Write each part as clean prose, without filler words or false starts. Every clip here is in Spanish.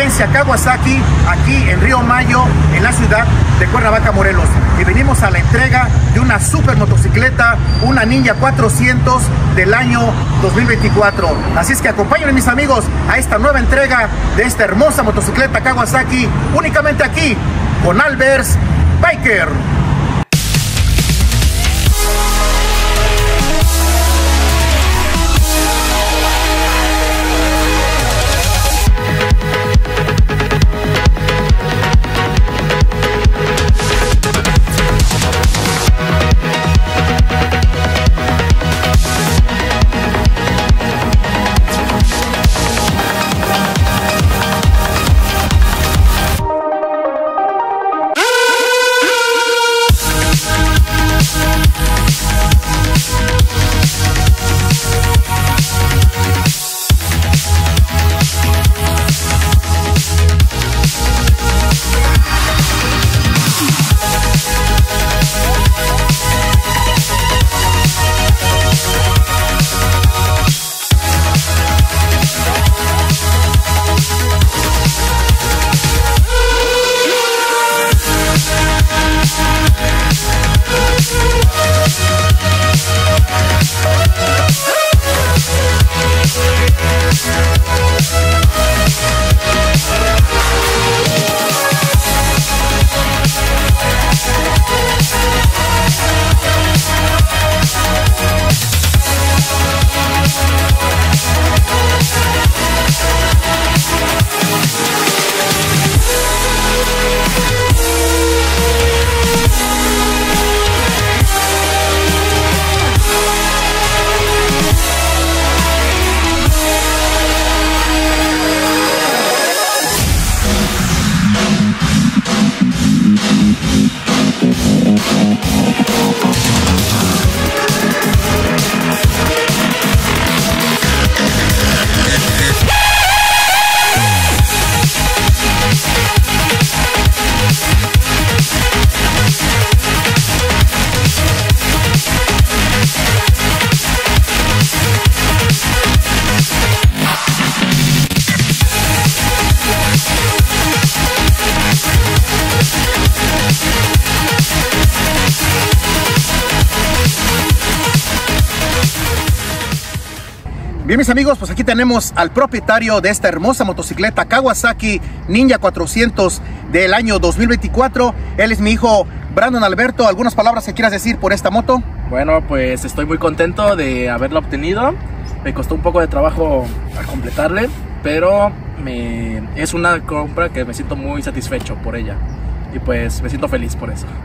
agencia Kawasaki, aquí en Río Mayo, en la ciudad de Cuernavaca, Morelos. Y venimos a la entrega de una super motocicleta, una Ninja 400 del año 2024. Así es que acompáñenme, mis amigos, a esta nueva entrega de esta hermosa motocicleta Kawasaki, únicamente aquí, con Albert's Biker. Bien, mis amigos, pues aquí tenemos al propietario de esta hermosa motocicleta Kawasaki Ninja 400 del año 2024. Él es mi hijo Brandon Alberto. ¿Algunas palabras que quieras decir por esta moto? Bueno, pues estoy muy contento de haberla obtenido. Me costó un poco de trabajo a completarle, pero es una compra que me siento muy satisfecho por ella. Y pues me siento feliz por eso.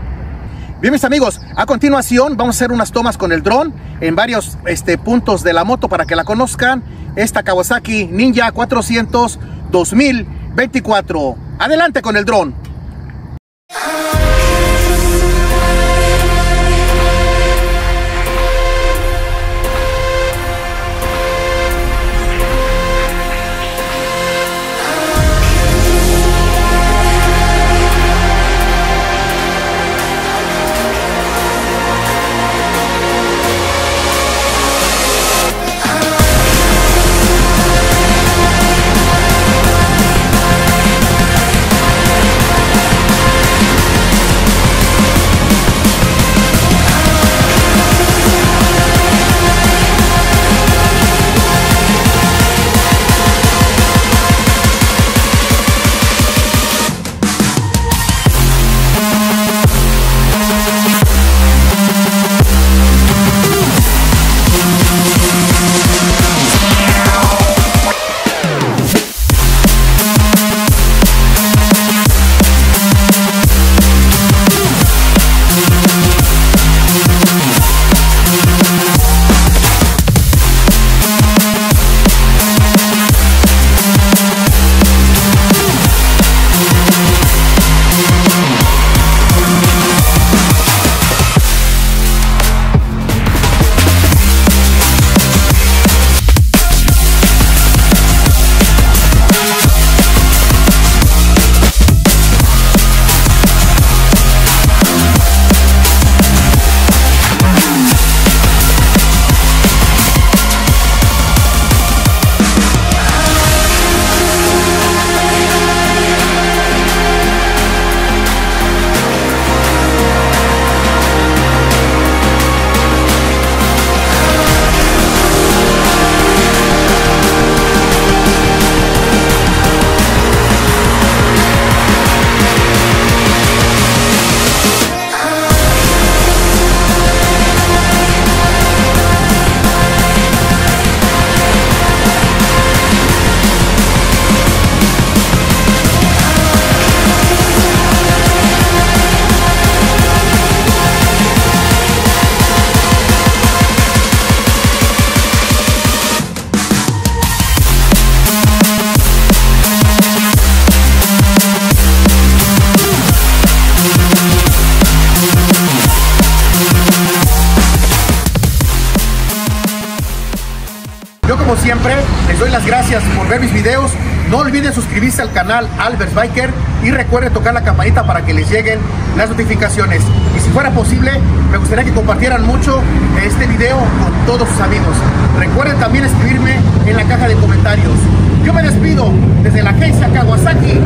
Bien, mis amigos, a continuación vamos a hacer unas tomas con el dron en varios puntos de la moto para que la conozcan. Esta Kawasaki Ninja 400 2024. Adelante con el dron. siempre, les doy las gracias por ver mis videos. No olviden suscribirse al canal Albert's Biker y recuerden tocar la campanita para que les lleguen las notificaciones. Y si fuera posible, me gustaría que compartieran mucho este video con todos sus amigos. Recuerden también escribirme en la caja de comentarios. Yo me despido desde la agencia Kawasaki